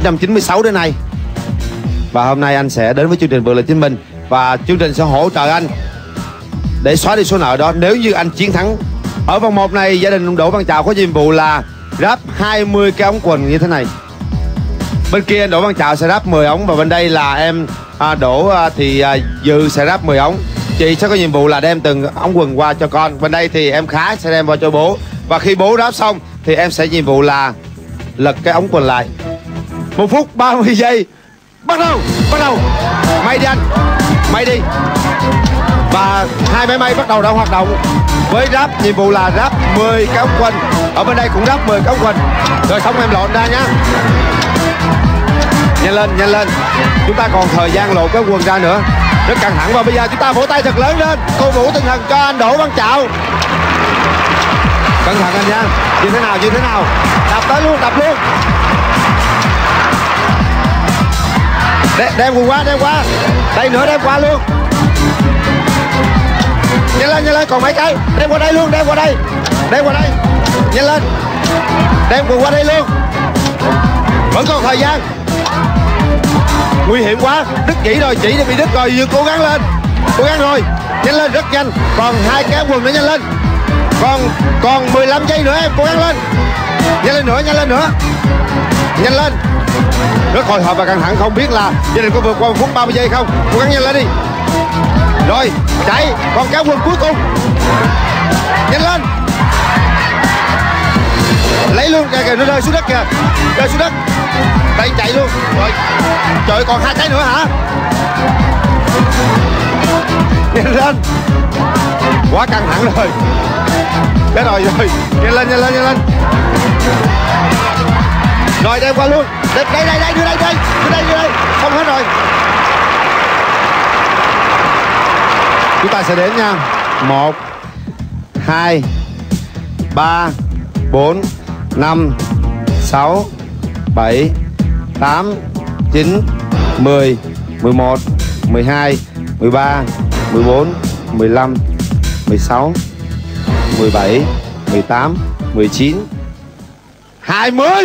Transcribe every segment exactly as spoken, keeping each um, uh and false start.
trăm chín mươi sáu đến nay. Và hôm nay anh sẽ đến với chương trình Vượt Lên Chính Mình. Và chương trình sẽ hỗ trợ anh để xóa đi số nợ đó nếu như anh chiến thắng. Ở vòng một này, gia đình ông Đỗ Văn Chào có nhiệm vụ là ráp hai mươi cái ống quần như thế này. Bên kia anh Đỗ Văn Chào sẽ ráp mười ống. Và bên đây là em à, Đỗ à, thì à, Dự sẽ ráp mười ống. Chị sẽ có nhiệm vụ là đem từng ống quần qua cho con. Bên đây thì em Khá sẽ đem qua cho bố. Và khi bố ráp xong thì em sẽ nhiệm vụ là lật cái ống quần lại. Một phút ba mươi giây. Bắt đầu, bắt đầu. May đi anh, may đi. Và hai máy may bắt đầu đã hoạt động với ráp nhiệm vụ là ráp mười cái ống quần. Ở bên đây cũng ráp mười cái ống quần. Rồi xong em lộn ra nhá. Nhanh lên, nhanh lên. Chúng ta còn thời gian lộn cái quần ra nữa. Rất căng thẳng. Và bây giờ chúng ta vỗ tay thật lớn lên, cổ vũ tinh thần cho anh Đỗ Văn Chào. Cẩn thận anh nha. Như thế nào, như thế nào. Đập tới luôn, đập luôn. Đem, đem quần qua, đem qua. Đây nữa, đem qua luôn. Nhanh lên, nhanh lên, còn mấy cái. Đem qua đây luôn, đem qua đây. Đem qua đây. Nhanh lên. Đem quần qua đây luôn. Vẫn còn thời gian. Nguy hiểm quá. Đứt chỉ rồi, chỉ thì bị đứt rồi. Cố gắng lên. Cố gắng rồi. Nhanh lên, rất nhanh. Còn hai cái quần nữa, nhanh lên. Còn còn mười lăm giây nữa em, cố gắng lên. Nhanh lên nữa, nhanh lên nữa. Nhanh lên. Rất hồi hộp và căng thẳng, không biết là gia đình có vượt qua một phút ba mươi giây không. Cố gắng nhanh lên đi. Rồi, chạy. Còn cái quần cuối cùng. Nhanh lên. Lấy luôn, kìa kìa, nó rơi xuống đất kìa. Rơi xuống đất. Đây, chạy luôn. Rồi. Trời, còn hai cái nữa hả? Nhanh lên. Quá căng thẳng rồi. Thế rồi, rồi. Nhanh lên, nhanh lên, nhanh lên. Rồi, đem qua luôn. Đây, đây, đây, đây, đưa đây, đây. Đưa đây, đưa đây. Không hết rồi. Chúng ta sẽ đến nha. Một, hai, ba, bốn, năm, sáu, bảy, tám, chín, mười, mười một, mười hai, mười ba, mười bốn, mười lăm, mười sáu, mười bảy, mười tám, mười chín, hai mươi.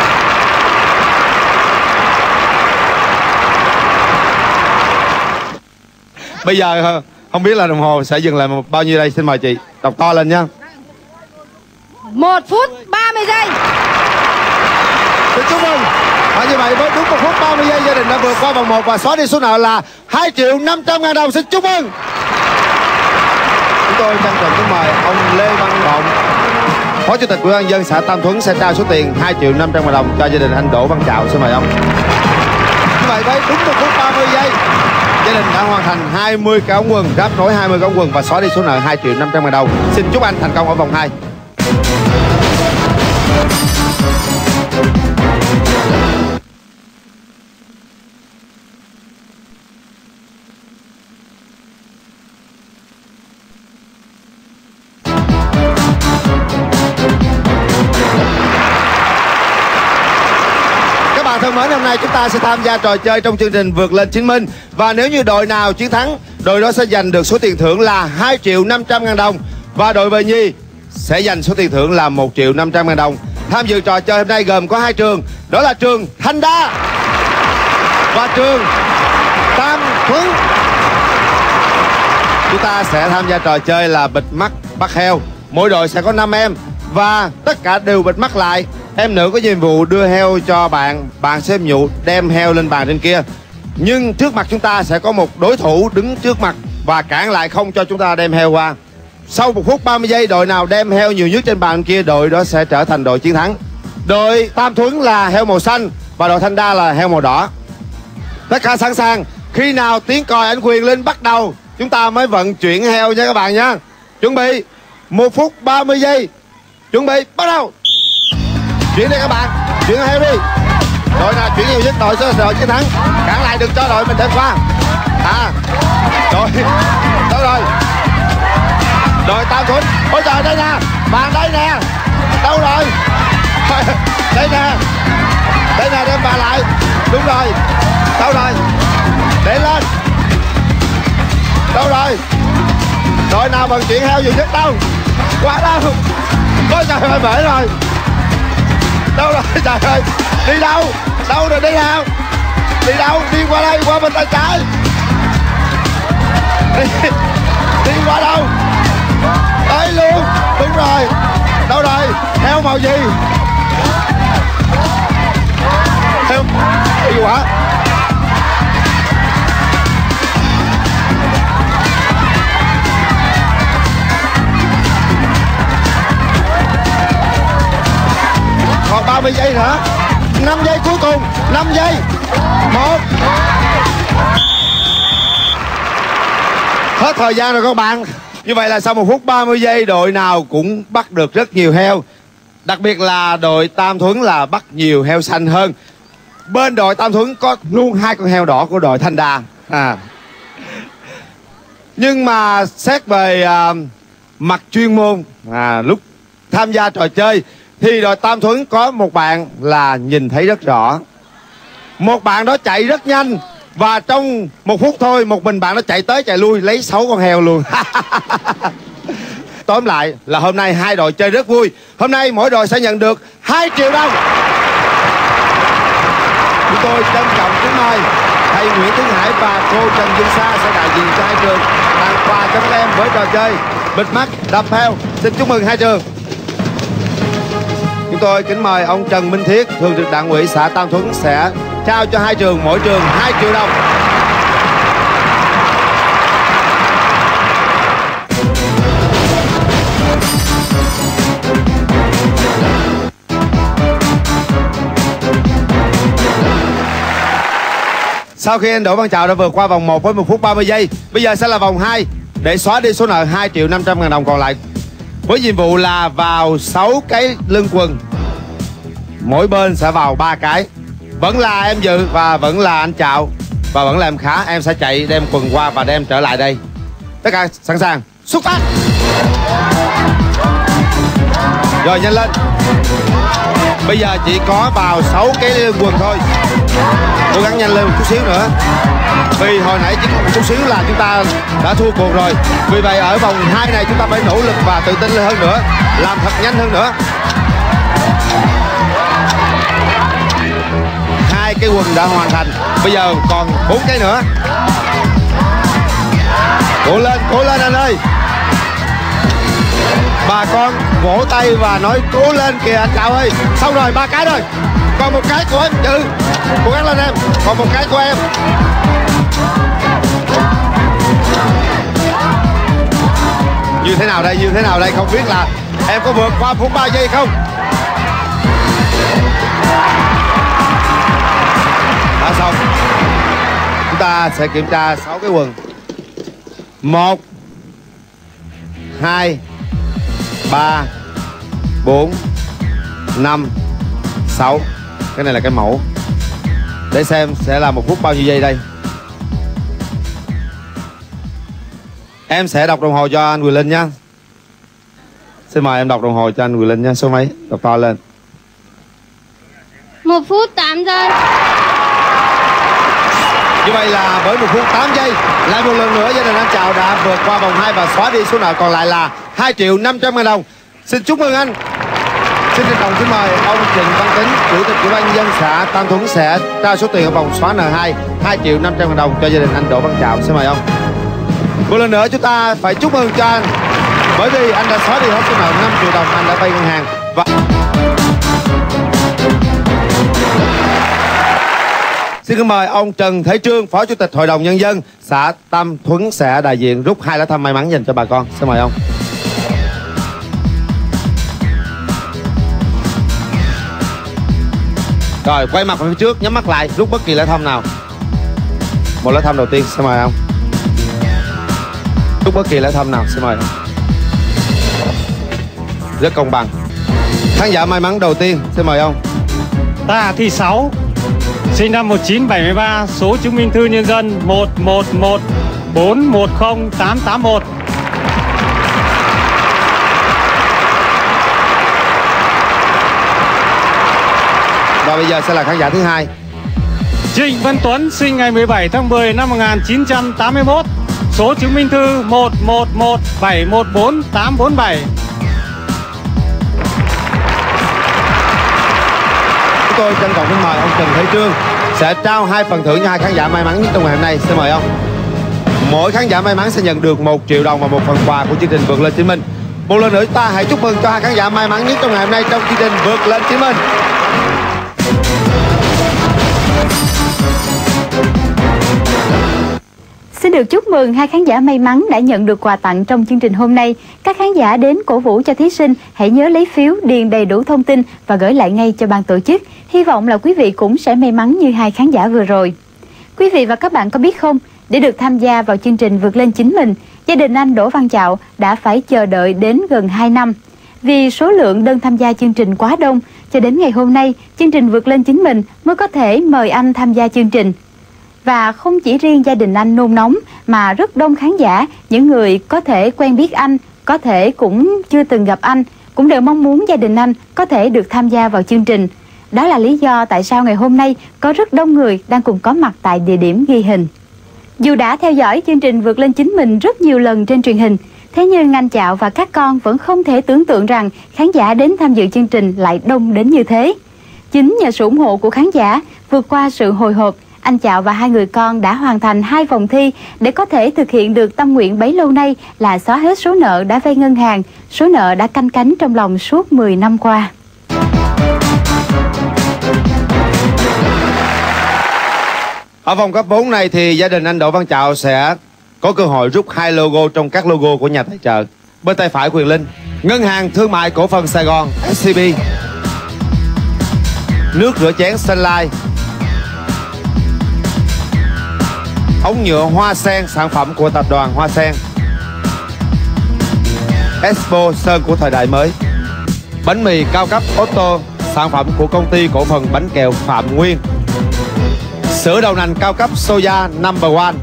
Bây giờ không biết là đồng hồ sẽ dừng lại bao nhiêu đây. Xin mời chị đọc to lên nha. Một phút ba mươi giây. Xin chúc mừng. Và như vậy với đúng một phút ba mươi giây, gia đình đã vượt qua vòng một và xóa đi số nợ là hai triệu năm trăm ngàn đồng. Xin chúc mừng. Chúng tôi trân trọng kính mời ông Lê Văn Động, Phó Chủ tịch Ủy ban nhân dân xã Tam Thuấn sẽ trao số tiền hai triệu năm trăm ngàn đồng cho gia đình anh Đỗ Văn Chào. Xin mời ông. Như vậy với đúng một phút ba mươi giây, gia đình đã hoàn thành hai mươi cái ống quần, ráp nối hai mươi cái ống quần và xóa đi số nợ hai triệu năm trăm ngàn đồng. Xin chúc anh thành công ở vòng hai. Thân mến, hôm nay chúng ta sẽ tham gia trò chơi trong chương trình Vượt Lên Chính Mình. Và nếu như đội nào chiến thắng, đội đó sẽ giành được số tiền thưởng là hai triệu năm trăm ngàn đồng. Và đội Bờ Nhi sẽ giành số tiền thưởng là một triệu năm trăm ngàn đồng. Tham dự trò chơi hôm nay gồm có hai trường. Đó là trường Thanh Đa và trường Tam Thuấn. Chúng ta sẽ tham gia trò chơi là bịt mắt bắt heo. Mỗi đội sẽ có năm em và tất cả đều bịt mắt lại. Em nữ có nhiệm vụ đưa heo cho bạn, bạn sẽ nhiệm vụ đem heo lên bàn trên kia. Nhưng trước mặt chúng ta sẽ có một đối thủ đứng trước mặt và cản lại không cho chúng ta đem heo qua. Sau một phút ba mươi giây, đội nào đem heo nhiều nhất trên bàn kia, đội đó sẽ trở thành đội chiến thắng. Đội Tam Thuấn là heo màu xanh và đội Thanh Đa là heo màu đỏ. Tất cả sẵn sàng. Khi nào tiếng còi ảnh quyền lên bắt đầu, chúng ta mới vận chuyển heo nha các bạn nha. Chuẩn bị. Một phút ba mươi giây. Chuẩn bị, bắt đầu. Chuyển đi các bạn, chuyển heo đi. Đội nào chuyển nhiều nhất đội sẽ đội chiến thắng. Cản lại đừng cho đội mình đem qua. À, rồi, đâu rồi? Đội Tam Thuấn. Ôi trời, đây nè, bàn đây nè. Đâu rồi? Đây nè, đây nè, đem bàn lại. Đúng rồi. Đâu rồi? Để lên. Đâu rồi? Đội nào vận chuyển heo nhiều nhất đâu? Quá đâu? Ôi trời ơi, bể rồi. Đâu rồi trời ơi? Đi đâu? Đâu rồi đi qua bên tay trái. Đi, đi qua đâu? Tới luôn. Đúng rồi. Đâu rồi? Heo màu gì? Heo đi quả. Còn ba mươi giây nữa. năm giây cuối cùng. năm giây. Một. Hết thời gian rồi các bạn. Như vậy là sau một phút ba mươi giây đội nào cũng bắt được rất nhiều heo. Đặc biệt là đội Tam Thuấn là bắt nhiều heo xanh hơn. Bên đội Tam Thuấn có luôn hai con heo đỏ của đội Thanh Đa. À. Nhưng mà xét về uh, mặt chuyên môn, à, lúc tham gia trò chơi thì đội Tam Thuấn có một bạn là nhìn thấy rất rõ. Một bạn đó chạy rất nhanh. Và trong một phút thôi, một mình bạn nó chạy tới chạy lui lấy sáu con heo luôn. Tóm lại là hôm nay hai đội chơi rất vui. Hôm nay mỗi đội sẽ nhận được hai triệu đồng. Chúng tôi trân trọng kính mời thầy Nguyễn Tiến Hải và cô Trần Dương Sa sẽ đại diện cho hai trường tặng quà cho các em với trò chơi bịt mắt đập heo. Xin chúc mừng hai trường. Chúng tôi kính mời ông Trần Minh Thiết, thường trực Đảng ủy xã Tam Thuấn sẽ trao cho hai trường mỗi trường hai triệu đồng. Sau khi anh Đỗ Văn Trào đã vượt qua vòng một với một phút ba mươi giây, bây giờ sẽ là vòng hai để xóa đi số nợ hai triệu năm trăm ngàn đồng còn lại. Với nhiệm vụ là vào sáu cái lưng quần, mỗi bên sẽ vào ba cái. Vẫn là em Dự và vẫn là anh Trạo và vẫn là em Khá. Em sẽ chạy đem quần qua và đem trở lại đây. Tất cả sẵn sàng, xuất phát. Rồi nhanh lên. Bây giờ chỉ có vào sáu cái quần thôi. Cố gắng nhanh lên một chút xíu nữa. Vì hồi nãy chỉ một chút xíu là chúng ta đã thua cuộc rồi. Vì vậy ở vòng hai này chúng ta phải nỗ lực và tự tin hơn nữa, làm thật nhanh hơn nữa. Hai cái quần đã hoàn thành. Bây giờ còn bốn cái nữa. Cố lên, cố lên anh ơi. Bà con vỗ tay và nói cố lên kìa anh Trạo ơi. Xong rồi, ba cái rồi. Còn một cái của em Dự. Cố gắng lên em. Còn một cái của em. Như thế nào đây, như thế nào đây? Không biết là em có vượt qua phút ba giây không? Đã xong. Chúng ta sẽ kiểm tra sáu cái quần. Một, hai, ba, bốn, năm, sáu. Cái này là cái mẫu. Để xem sẽ là một phút bao nhiêu giây đây. Em sẽ đọc đồng hồ cho anh Quyền Linh nhé. Xin mời em đọc đồng hồ cho anh Quyền Linh nhé. Số mấy? Đọc to lên. Một phút tám giây. Như vậy là với một phút tám giây, lại một lần nữa gia đình anh Trạo đã vượt qua vòng hai và xóa đi số nợ còn lại là hai triệu năm trăm ngàn đồng. Xin chúc mừng anh. Xin trân trọng kính mời ông Trịnh Văn Tính, Chủ tịch Ủy ban nhân dân xã Tam Thuấn sẽ trao số tiền ở vòng xóa nợ hai, hai triệu năm trăm ngàn đồng cho gia đình anh Đỗ Văn Trạo. Xin mời ông. Một lần nữa chúng ta phải chúc mừng cho anh, bởi vì anh đã xóa đi hết số nợ năm triệu đồng anh đã vay ngân hàng. Và xin kính mời ông Trần Thế Trương, Phó Chủ tịch Hội đồng Nhân dân xã Tam Thuấn sẽ đại diện rút hai lá thăm may mắn dành cho bà con. Xin mời ông. Rồi quay mặt về phía trước, nhắm mắt lại, rút bất kỳ lá thăm nào. Một lá thăm đầu tiên, xin mời ông. Rút bất kỳ lá thăm nào, xin mời ông. Rất công bằng. Khán giả may mắn đầu tiên, xin mời ông. Ta Thị Sáu, sinh năm một nghìn chín trăm bảy mươi ba, số chứng minh thư nhân dân một một một bốn một không tám tám một. Và bây giờ sẽ là khán giả thứ hai. Trịnh Văn Tuấn, sinh ngày mười bảy tháng mười năm một nghìn chín trăm tám mươi mốt, số chứng minh thư một một một bảy một bốn tám bốn bảy. Chúng tôi trân trọng kính mời ông Trần Thế Trương sẽ trao hai phần thưởng cho hai khán giả may mắn nhất trong ngày hôm nay. Xin mời ông. Mỗi khán giả may mắn sẽ nhận được một triệu đồng và một phần quà của chương trình Vượt Lên Chính Mình. Một lần nữa ta hãy chúc mừng cho hai khán giả may mắn nhất trong ngày hôm nay trong chương trình Vượt Lên Chính Mình. Xin được chúc mừng hai khán giả may mắn đã nhận được quà tặng trong chương trình hôm nay. Các khán giả đến cổ vũ cho thí sinh hãy nhớ lấy phiếu, điền đầy đủ thông tin và gửi lại ngay cho ban tổ chức. Hy vọng là quý vị cũng sẽ may mắn như hai khán giả vừa rồi. Quý vị và các bạn có biết không, để được tham gia vào chương trình Vượt Lên Chính Mình, gia đình anh Đỗ Văn Chạo đã phải chờ đợi đến gần hai năm. Vì số lượng đơn tham gia chương trình quá đông, cho đến ngày hôm nay, chương trình Vượt Lên Chính Mình mới có thể mời anh tham gia chương trình. Và không chỉ riêng gia đình anh nôn nóng mà rất đông khán giả, những người có thể quen biết anh, có thể cũng chưa từng gặp anh, cũng đều mong muốn gia đình anh có thể được tham gia vào chương trình. Đó là lý do tại sao ngày hôm nay có rất đông người đang cùng có mặt tại địa điểm ghi hình. Dù đã theo dõi chương trình Vượt Lên Chính Mình rất nhiều lần trên truyền hình, thế nhưng anh Chạo và các con vẫn không thể tưởng tượng rằng khán giả đến tham dự chương trình lại đông đến như thế. Chính nhờ sự ủng hộ của khán giả, vượt qua sự hồi hộp, anh Chạo và hai người con đã hoàn thành hai vòng thi để có thể thực hiện được tâm nguyện bấy lâu nay là xóa hết số nợ đã vay ngân hàng, số nợ đã canh cánh trong lòng suốt mười năm qua. Ở vòng cấp bốn này thì gia đình anh Đỗ Văn Chạo sẽ có cơ hội rút hai logo trong các logo của nhà tài trợ. Bên tay phải Quyền Linh, Ngân hàng Thương mại Cổ phần Sài Gòn ét xê bê, nước rửa chén Sunlight, ống nhựa Hoa Sen sản phẩm của tập đoàn Hoa Sen, Expo Sơn của thời đại mới, bánh mì cao cấp Otto sản phẩm của công ty cổ phần bánh kẹo Phạm Nguyên, sữa đậu nành cao cấp Soya Number One,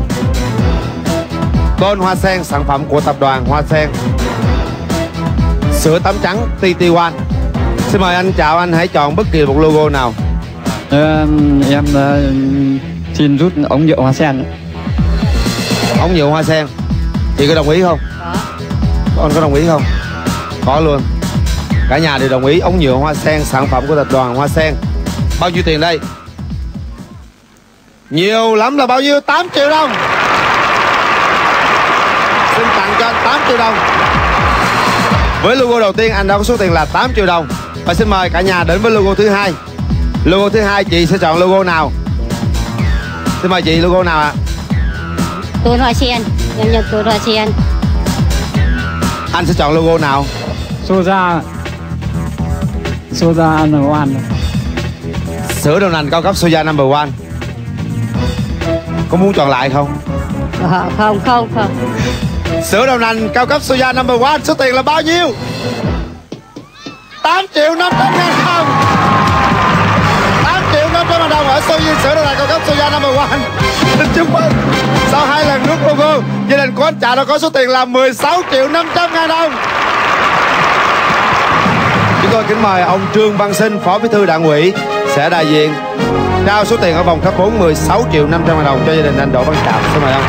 tôn Hoa Sen sản phẩm của tập đoàn Hoa Sen, sữa tắm trắng tê tê One. Xin mời anh Chạo, anh hãy chọn bất kỳ một logo nào. Ờ, em uh, xin rút ống nhựa Hoa Sen. Ống nhựa Hoa Sen. Chị có đồng ý không? Có. Con có đồng ý không? Có luôn. Cả nhà đều đồng ý ống nhựa Hoa Sen sản phẩm của tập đoàn Hoa Sen. Bao nhiêu tiền đây? Nhiều lắm là bao nhiêu? tám triệu đồng. Xin tặng cho anh tám triệu đồng. Với logo đầu tiên anh đã có số tiền là tám triệu đồng. Và xin mời cả nhà đến với logo thứ hai. Logo thứ hai chị sẽ chọn logo nào? Xin mời chị, logo nào ạ? À? Tôn Hoa Sen, em nhận Tôn Hoa Sen. Anh sẽ chọn logo nào? Soja Soja Number One. Sữa đậu nành cao cấp Soya Number One. Có muốn chọn lại không? À, không, không, không. Sữa đậu nành cao cấp Soya Number One, số tiền là bao nhiêu? tám triệu năm trăm ngàn đồng. tám triệu năm trăm ngàn đồng ở Soya, sữa đậu nành cao cấp Soya Number One. Xin chúc mừng. Sau hai lần rút logo, gia đình của anh Chạo đã có số tiền là mười sáu triệu năm trăm ngàn đồng. Chúng tôi kính mời ông Trương Văn Sinh, Phó Bí thư Đảng ủy sẽ đại diện trao số tiền ở vòng cấp bốn mười sáu triệu năm trăm ngàn đồng cho gia đình anh Đỗ Văn Chạo. Xin mời ông.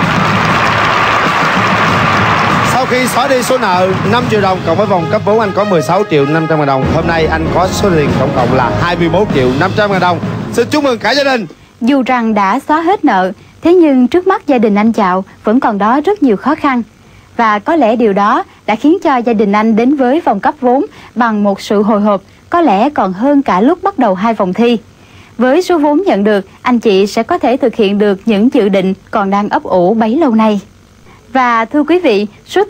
Sau khi xóa đi số nợ năm triệu đồng cộng với vòng cấp bốn, anh có mười sáu triệu năm trăm ngàn đồng. Hôm nay anh có số tiền tổng cộng là hai mươi mốt triệu năm trăm ngàn đồng. Xin chúc mừng cả gia đình. Dù rằng đã xóa hết nợ, thế nhưng trước mắt gia đình anh Chạo vẫn còn đó rất nhiều khó khăn. Và có lẽ điều đó đã khiến cho gia đình anh đến với vòng cấp vốn bằng một sự hồi hộp, có lẽ còn hơn cả lúc bắt đầu hai vòng thi. Với số vốn nhận được, anh chị sẽ có thể thực hiện được những dự định còn đang ấp ủ bấy lâu nay. Và thưa quý vị, số